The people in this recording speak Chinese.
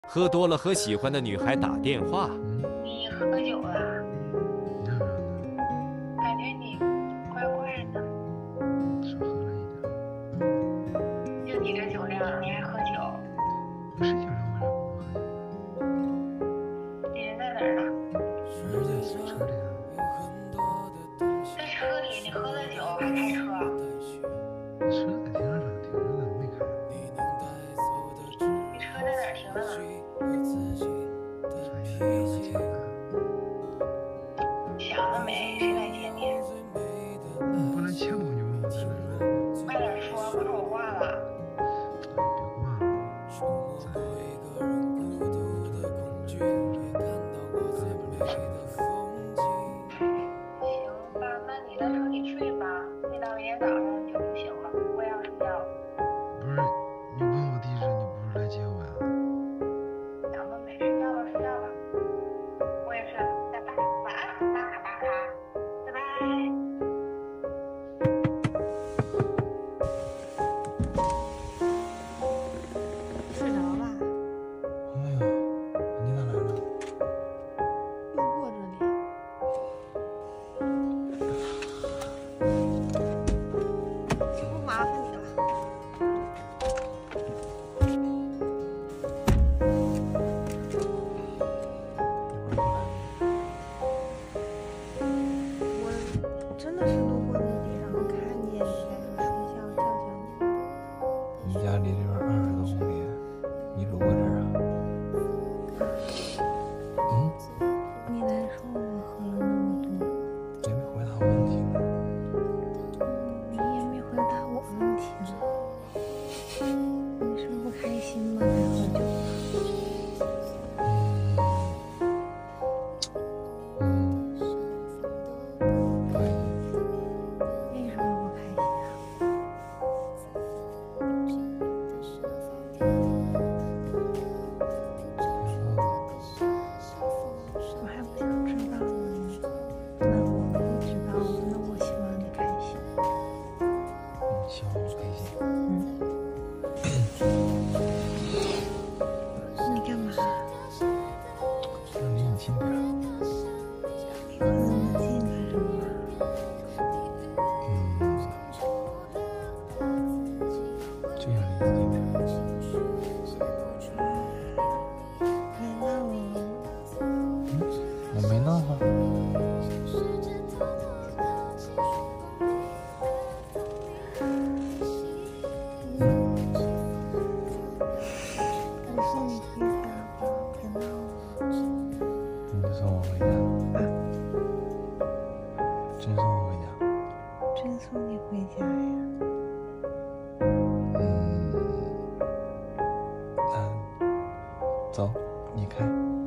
喝多了和喜欢的女孩打电话。 你喝酒了？感觉你怪怪的。 少喝了一点。 就你这酒量，你还喝酒？ 不是酒量，为啥不喝酒？ 你人在哪儿呢？ 在车里啊。 在车里，你喝了酒还开车？ 车在停车场停着呢，没开。 你车在哪儿停的呢？ 专业要钱啊。 想了没？谁来接你？ 你不能欠我，你问我在哪儿？ 快点说，不是我挂了。 别挂了。 行吧，那你在车里睡吧，睡到明天早上你就不行了。我也要睡觉了。 不是，你问我地址，你不是来接我呀？ 想了没？睡觉吧，睡觉吧。我也睡了，拜拜，晚安，巴卡巴卡，拜拜。 睡着了？ 没有，你哪来了？ 路过这里。不麻烦你了。我真的是路过那里，然后看见你在这睡觉，叫叫你。 你家离这边20多公里，你路过这儿啊？ 你来说我喝了那么多， 也没回答我问题呢。 你也没回答我问题呢。你是不开心吗？在喝酒？ 可以。 为什么不开心啊？我还不想知道呢。那我不知道，那我希望你开心。 希望我开心。 你干嘛？ 让离你近点儿。 离我那么近干什么？ 就想离你近点儿。 别闹了。 我没闹啊。 我送你回家吧，别闹了。 你就送我回家。真送我回家。 真送你回家呀？ 那走，你开。